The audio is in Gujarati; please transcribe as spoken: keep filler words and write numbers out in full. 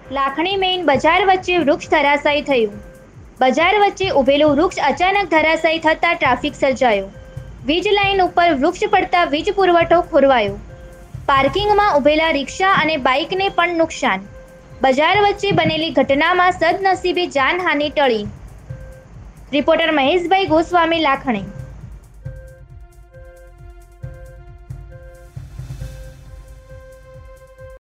લાખણી મેઇન બજાર વચ્ચે વૃક્ષ ધરાશાયી થયું. બજાર વચ્ચે ઊભેલું વૃક્ષ અચાનક ધરાશાયી થતાં ટ્રાફિક સર્જાયો. વીજ લાઇન ઉપર વૃક્ષ પડતા વીજ પુરવઠો ખોરવાયો. પાર્કિંગમાં ઊભેલા રિક્ષા અને બાઇકને પણ નુકસાન. બજાર વચ્ચે બનેલી ઘટનામાં સદનસીબે જાનહાનિ ટળી. રિપોર્ટર મહેશભાઈ ગોસ્વામી, લાખણી.